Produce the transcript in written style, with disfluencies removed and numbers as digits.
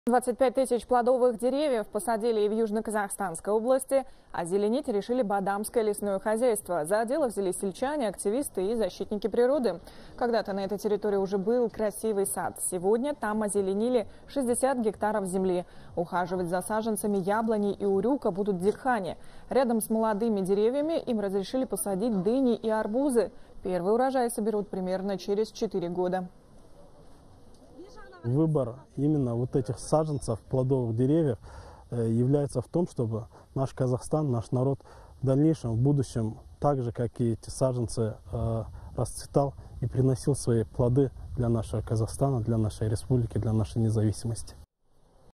25 тысяч плодовых деревьев посадили и в Южно-Казахстанской области. Озеленить решили Бадамское лесное хозяйство. За дело взялись сельчане, активисты и защитники природы. Когда-то на этой территории уже был красивый сад. Сегодня там озеленили 60 гектаров земли. Ухаживать за саженцами яблони и урюка будут дикхани. Рядом с молодыми деревьями им разрешили посадить дыни и арбузы. Первый урожай соберут примерно через 4 года. Выбор именно вот этих саженцев, плодовых деревьев является в том, чтобы наш Казахстан, наш народ в дальнейшем, в будущем, так же, как и эти саженцы, расцветал и приносил свои плоды для нашего Казахстана, для нашей республики, для нашей независимости.